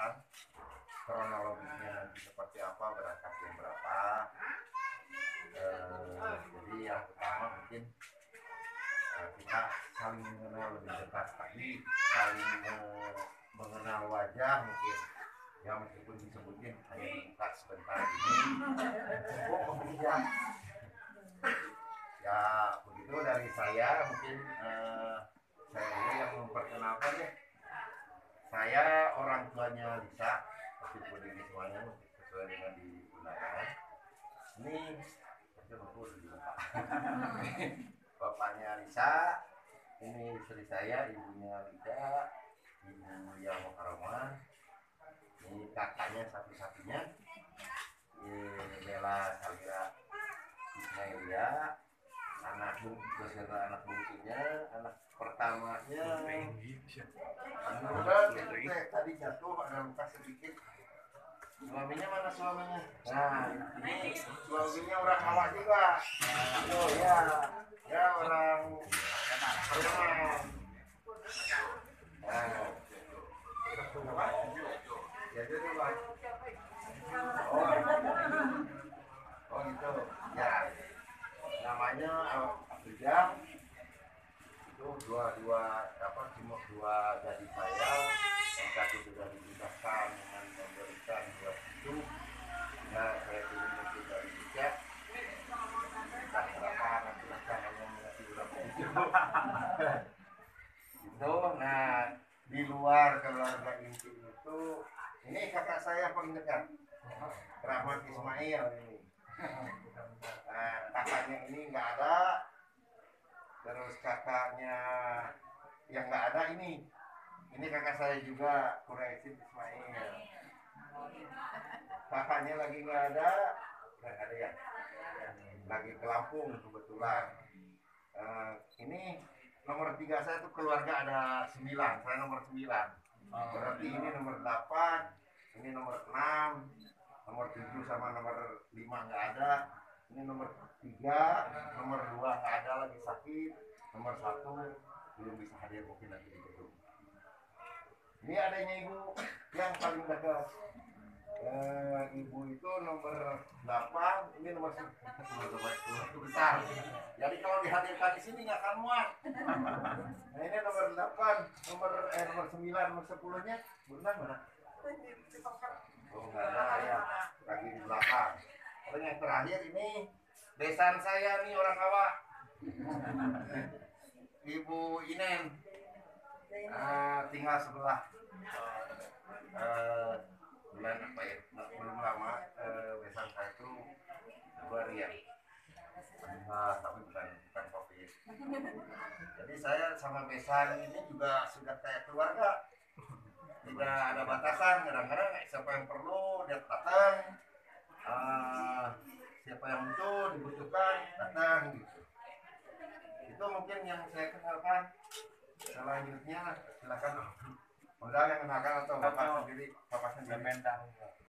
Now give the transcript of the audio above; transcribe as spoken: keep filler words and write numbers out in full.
perkenalkan kronologisnya nanti seperti apa, berangkat jam berapa. Eh, jadi yang pertama mungkin eh, kita saling mengenal lebih dekat tadi, saling me- mengenal wajah mungkin ya, meskipun disebutin hanya dibuka sebentar ini. Oh kemudian ya begitu dari saya mungkin. eh, saya dulu yang memperkenalkan ya, saya orang tuanya Lisa, meskipun ini semuanya sesuai dengan di undangan. Ini bapaknya Lisa, ini istri saya, ibunya Lida, ibu yang Mukarramah, ini kakaknya satu-satunya, ini Bella Salira Ismailia, anak beserta anak bungsunya, anak pertamanya. Udah, tadi jatuh ada luka sedikit. Suaminya mana suaminya? Nah, ini suaminya orang Awak juga. Oh ya, ya orang Perumahan. Nah, ya jadi bang. Oh, oh gitu. Ya, namanya Abdullah. Itu dua-dua apa cuma dua jadi saya, yang satu sudah dipisahkan dengan memberikan dua itu. Nah, saya turun untuk dari Jogja. Entah berapa nanti akan hanya mengasih berapa itu. Itu, nah di luar keluarga inti itu, ini kakak saya paling dekat, Rahmat Ismail ini. Nah, kakaknya ini nggak ada. Terus kakaknya yang nggak ada ini, ini kakak saya juga, Quraisin Ismail. Kakaknya lagi nggak ada, nggak ada ya, lagi ke Lampung kebetulan. Uh, ini nomor tiga saya tuh keluarga ada sembilan, saya nomor sembilan. Berarti ini nomor delapan, ini nomor enam, nomor tujuh sama nomor lima nggak ada. Ini nomor tiga, nomor dua nggak ada, lagi sakit. Nomor satu belum bisa hadir, mungkin lagi di gedung. Ini adanya ibu yang paling dekat. Eh, ibu itu nomor delapan, ini nomor satu besar. Jadi kalau dihadirkan di sini nggak akan muat. Nah ini nomor delapan, nomor eh, nomor sembilan, nomor sepuluhnya benar mana? Oh nggak ada ya, lagi di belakang. Terus yang terakhir ini besan saya nih, orang Awak. Ibu Inen, uh, tinggal sebelah. Uh, bulan apa ya? Belum lama uh, besan saya itu dua riak. Nah, tapi bukan bukan COVID. Jadi saya sama besan ini juga sudah kayak keluarga. Tidak ada batasan. Kadang-kadang siapa yang perlu dia datang. Uh, siapa yang butuh dibutuhkan datang gitu. Itu mungkin yang saya kenalkan. Selanjutnya silakan modal yang kenalkan atau bapak sendiri, bapak sendiri.